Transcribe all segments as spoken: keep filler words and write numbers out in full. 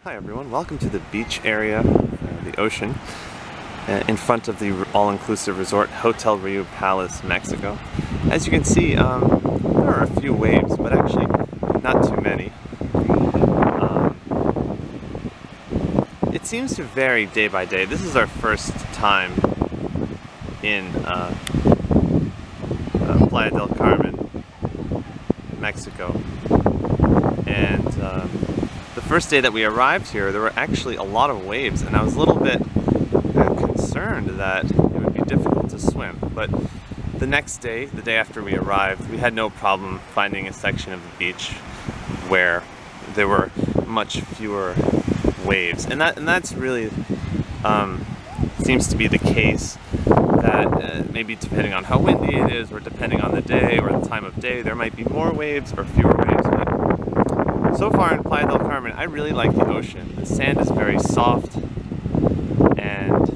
Hi everyone, welcome to the beach area, uh, the ocean, uh, in front of the all-inclusive resort Hotel Riu Palace, Mexico. As you can see, um, there are a few waves, but actually not too many. Um, it seems to vary day by day. This is our first time in uh, uh, Playa del Carmen, Mexico, and um, the first day that we arrived here, there were actually a lot of waves, and I was a little bit uh, concerned that it would be difficult to swim. But the next day, the day after we arrived, we had no problem finding a section of the beach where there were much fewer waves, and that and that's really um, seems to be the case. That uh, maybe depending on how windy it is, or depending on the day or the time of day, there might be more waves or fewer waves. But so far in Playa del Carmen, I really like the ocean. The sand is very soft, and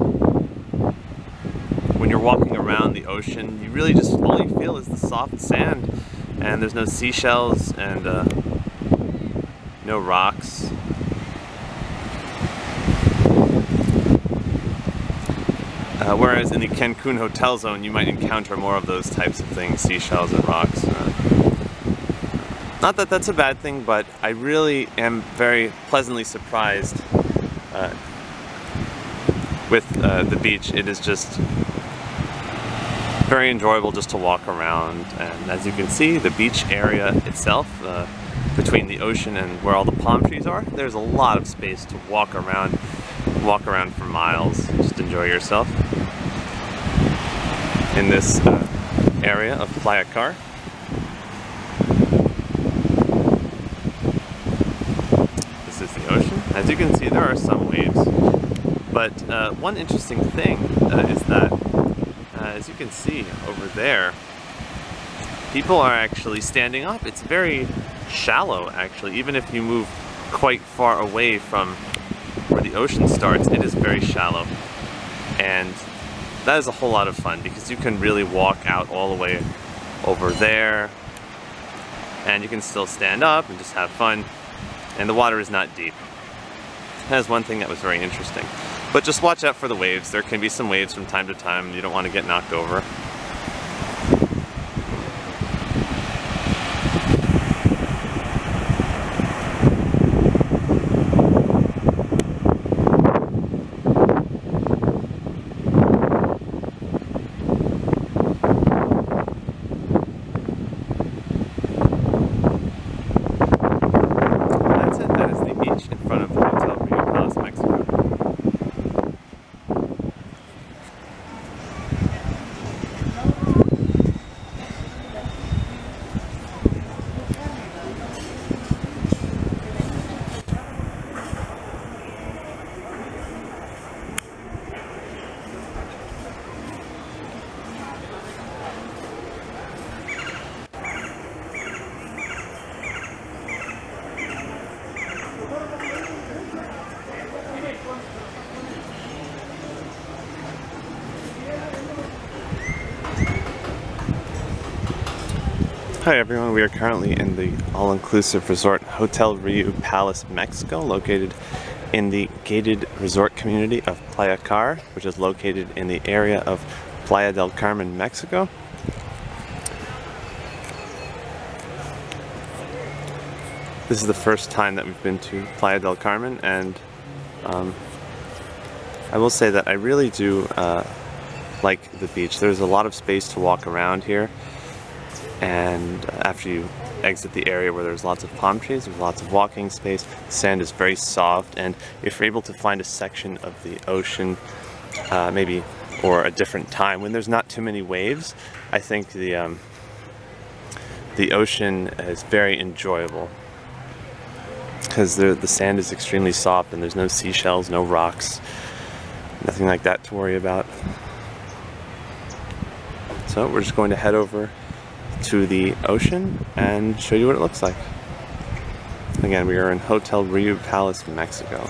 when you're walking around the ocean, you really just, all you feel is the soft sand, and there's no seashells and uh, no rocks. Uh, whereas in the Cancun hotel zone, you might encounter more of those types of things, seashells and rocks. Uh, Not that that's a bad thing, but I really am very pleasantly surprised uh, with uh, the beach. It is just very enjoyable just to walk around, and as you can see, the beach area itself, uh, between the ocean and where all the palm trees are, there's a lot of space to walk around, walk around for miles, just enjoy yourself in this uh, area of Playa Car. The ocean. As you can see, there are some waves, but uh, one interesting thing uh, is that uh, as you can see over there, people are actually standing up. It's very shallow, actually. Even if you move quite far away from where the ocean starts, it is very shallow, and that is a whole lot of fun because you can really walk out all the way over there, and you can still stand up and just have fun. And the water is not deep. That is one thing that was very interesting. But just watch out for the waves. There can be some waves from time to time. You don't want to get knocked over. Hi everyone, we are currently in the all-inclusive resort Hotel Riu Palace, Mexico, located in the gated resort community of Playa Car, which is located in the area of Playa del Carmen, Mexico. This is the first time that we've been to Playa del Carmen, and um, I will say that I really do uh, like the beach. There's a lot of space to walk around here. And after you exit the area where there's lots of palm trees, there's lots of walking space. The sand is very soft, and if you're able to find a section of the ocean, uh, maybe, or a different time when there's not too many waves, I think the um, the ocean is very enjoyable because the the sand is extremely soft, and there's no seashells, no rocks, nothing like that to worry about. So we're just going to head over to the ocean and show you what it looks like. Again, we are in Hotel Riu Palace, Mexico.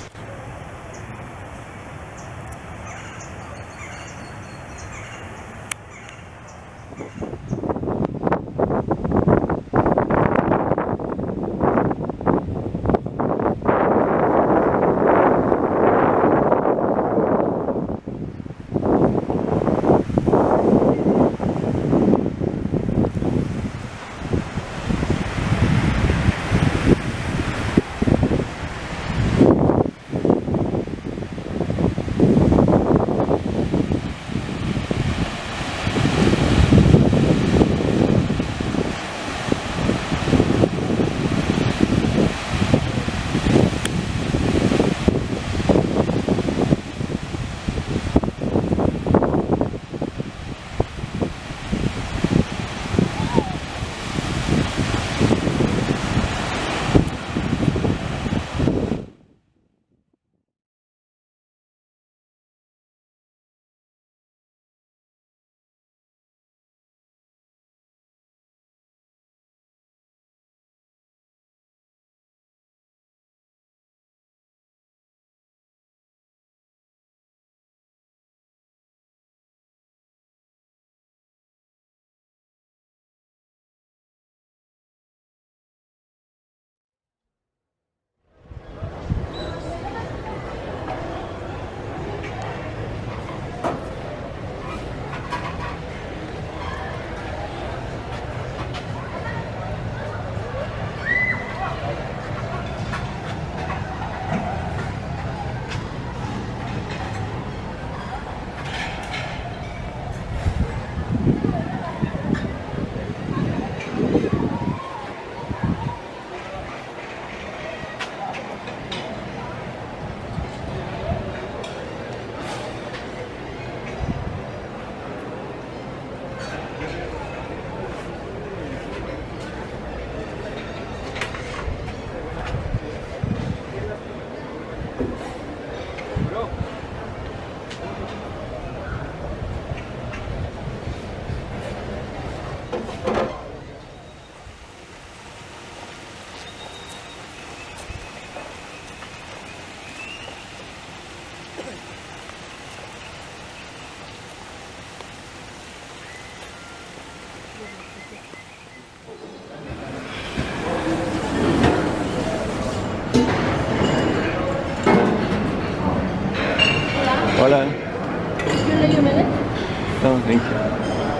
You like a minute? Oh, thank you.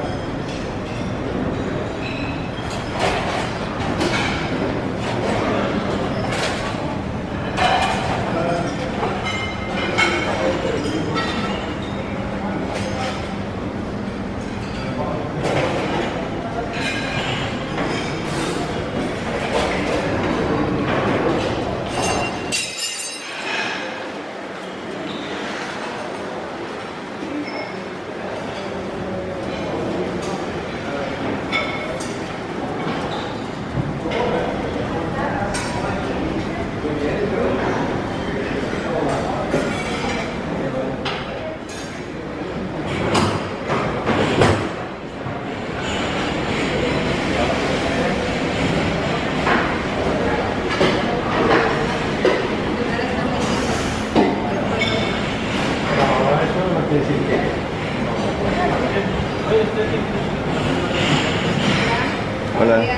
Hola.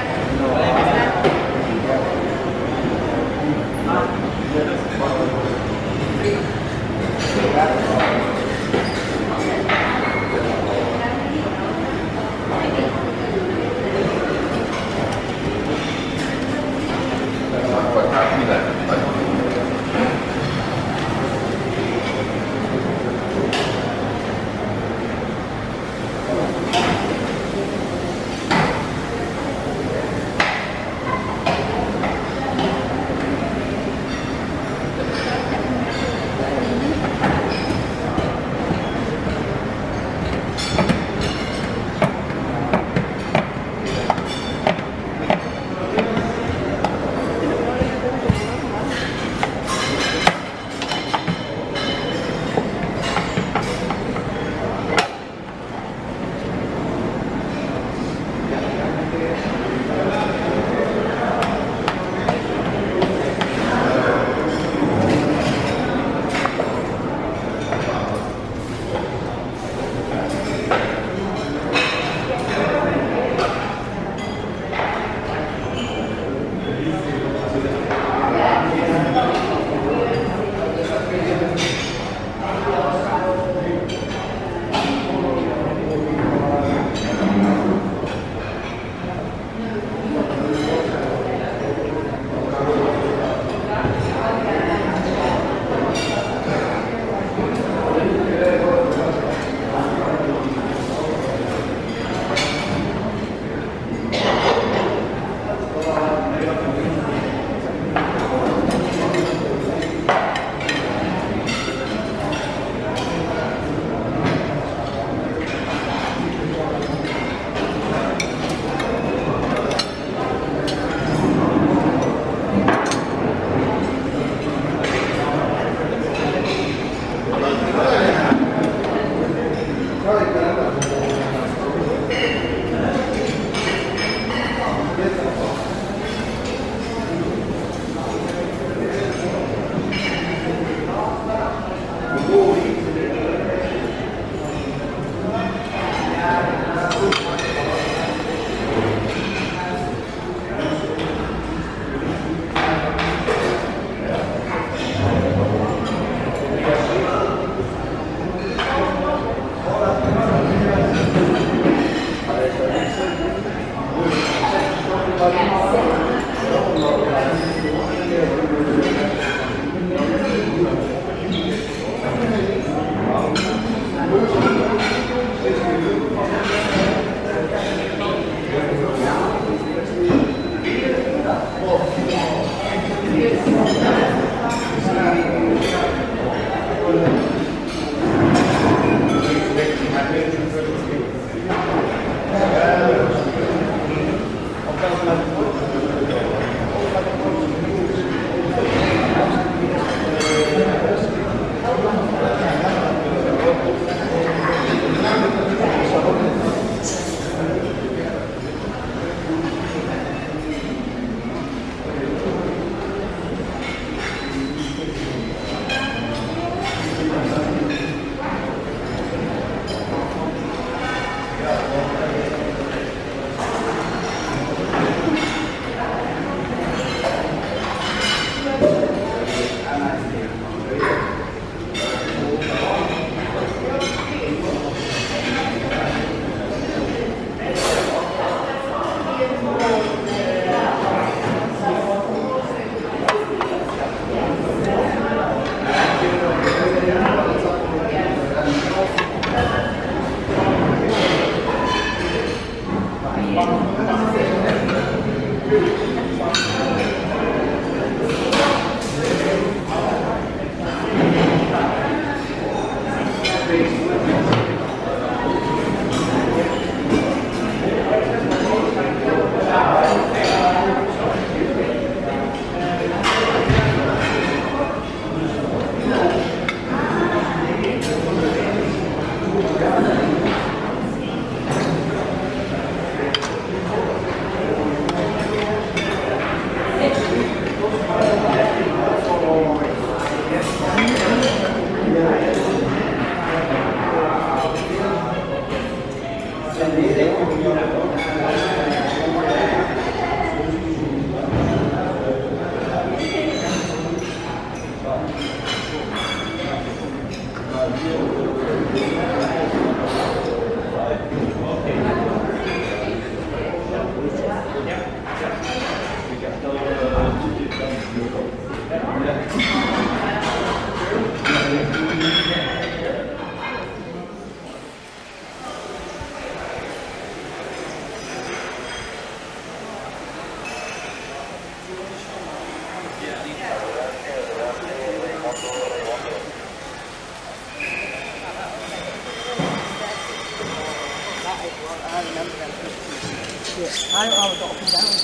I always got up and down.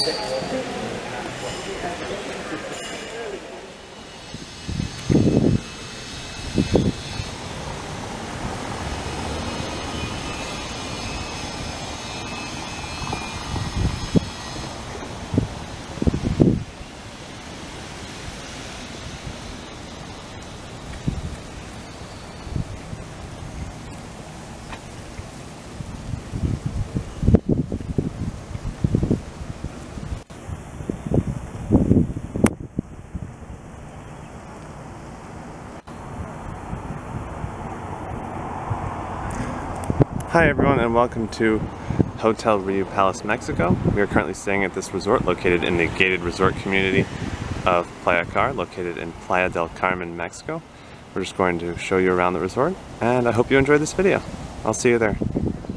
Hi everyone and welcome to Hotel Riu Palace, Mexico. We are currently staying at this resort located in the gated resort community of Playa Car, located in Playa del Carmen, Mexico. We're just going to show you around the resort and I hope you enjoy this video. I'll see you there.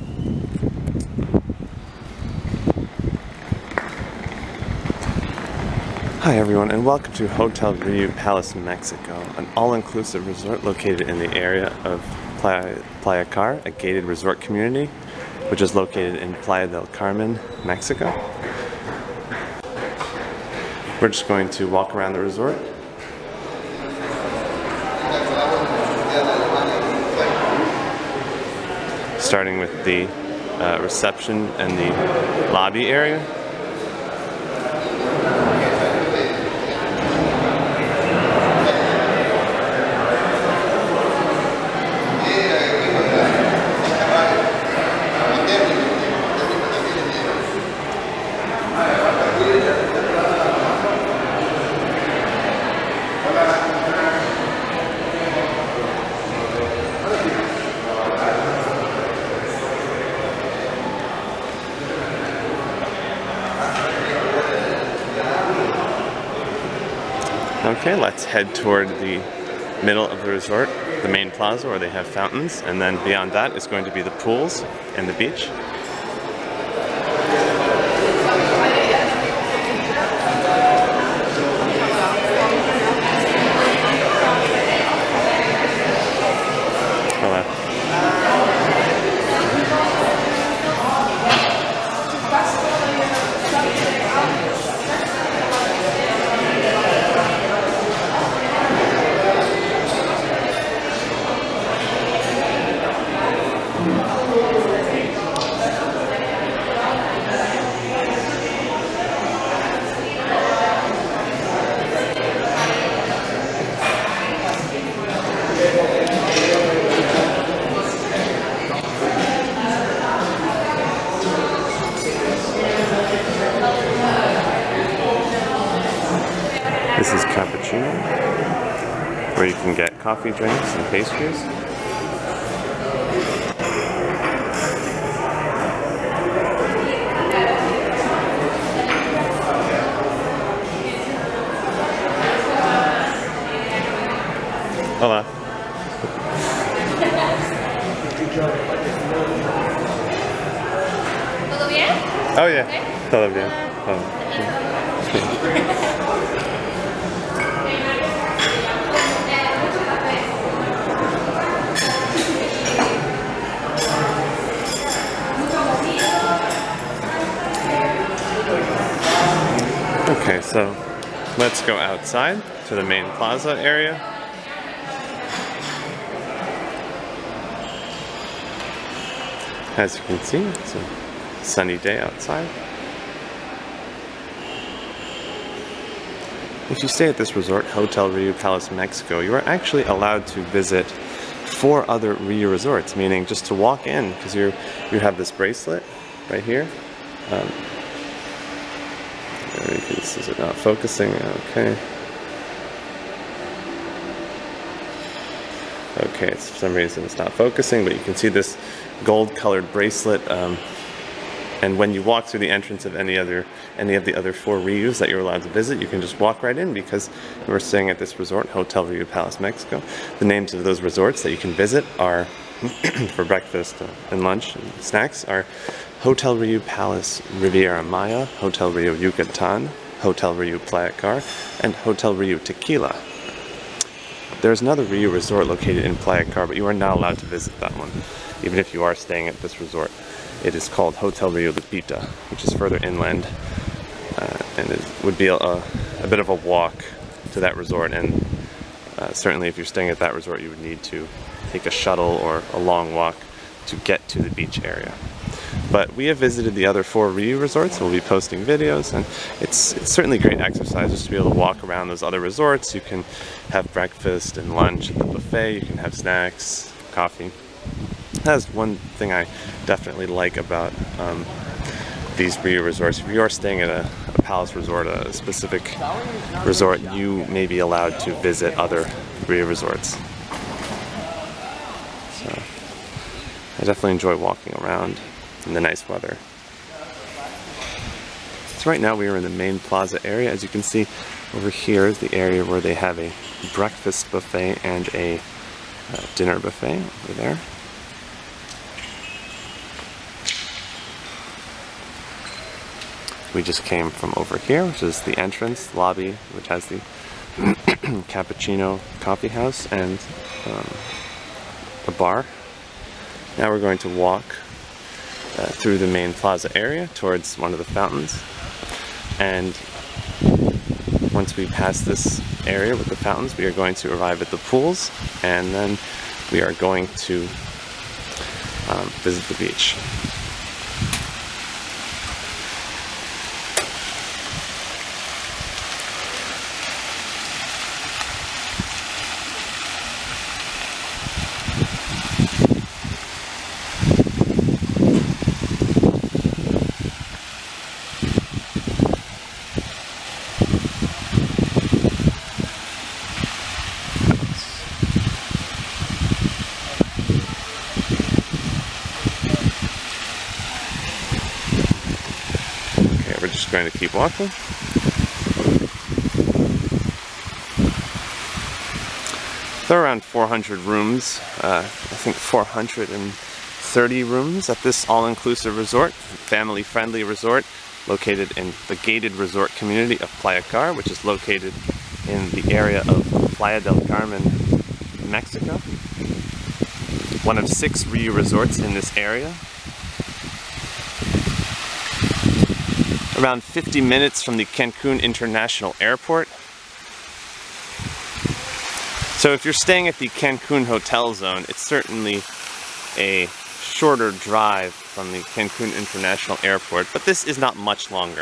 Hi everyone and welcome to Hotel Riu Palace, Mexico, an all-inclusive resort located in the area of Playa, Playa Car, a gated resort community, which is located in Playa del Carmen, Mexico. We're just going to walk around the resort. Starting with the uh, reception and the lobby area. Okay, let's head toward the middle of the resort, the main plaza where they have fountains, and then beyond that is going to be the pools and the beach. Hello. This is Cappuccino, where you can get coffee, drinks, and pastries. Hola. ¿Todo bien? Oh yeah, Okay. todo bien. Oh. So let's go outside to the main plaza area. As you can see, it's a sunny day outside. If you stay at this resort, Hotel Riu Palace Mexico, you are actually allowed to visit four other Riu resorts, meaning just to walk in, because you you have this bracelet right here. Um, this is it not focusing? Okay. Okay, for some reason it's not focusing, but you can see this gold-colored bracelet. Um, and when you walk through the entrance of any other, any of the other four Rius that you're allowed to visit, you can just walk right in because we're staying at this resort, Hotel Riu Palace Mexico. The names of those resorts that you can visit are, for breakfast and lunch and snacks, are Hotel Riu Palace Riviera Maya, Hotel Riu Yucatan, Hotel Riu Playa Car, and Hotel Riu Tequila. There's another Riu resort located in Playa Car, but you are not allowed to visit that one, even if you are staying at this resort. It is called Hotel Riu Lupita, which is further inland, uh, and it would be a, a bit of a walk to that resort, and uh, certainly if you're staying at that resort, you would need to take a shuttle or a long walk to get to the beach area. But we have visited the other four Riu resorts. We'll be posting videos, and it's, it's certainly great exercise just to be able to walk around those other resorts. You can have breakfast and lunch at the buffet, you can have snacks, coffee. That's one thing I definitely like about um, these Riu resorts. If you are staying at a, a palace resort, a specific resort, you may be allowed to visit other Riu resorts. So I definitely enjoy walking around in the nice weather. So right now we are in the main plaza area. As you can see, over here is the area where they have a breakfast buffet and a uh, dinner buffet over there. We just came from over here, which is the entrance lobby, which has the cappuccino coffee house and um, a bar. Now we're going to walk uh, through the main plaza area towards one of the fountains, and once we pass this area with the fountains, we are going to arrive at the pools, and then we are going to um, visit the beach. We're just going to keep walking. There are around four hundred rooms, uh, I think four hundred thirty rooms at this all-inclusive resort, family-friendly resort located in the gated resort community of Playa Car, which is located in the area of Playa del Carmen, Mexico. One of six Riu resorts in this area. Around fifty minutes from the Cancun International Airport. So if you're staying at the Cancun Hotel Zone, it's certainly a shorter drive from the Cancun International Airport, but this is not much longer.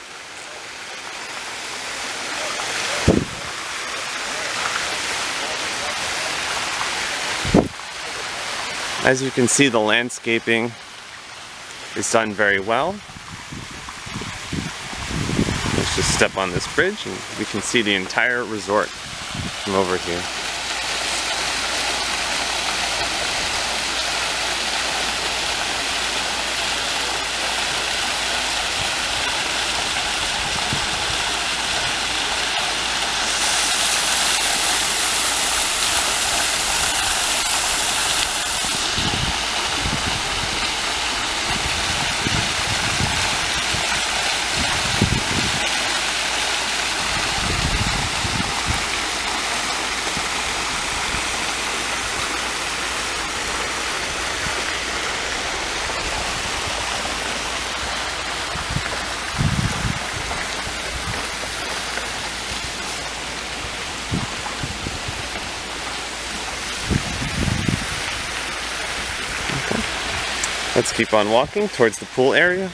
As you can see, the landscaping is done very well. Let's just step on this bridge and we can see the entire resort from over here. Let's keep on walking towards the pool area.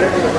Yeah.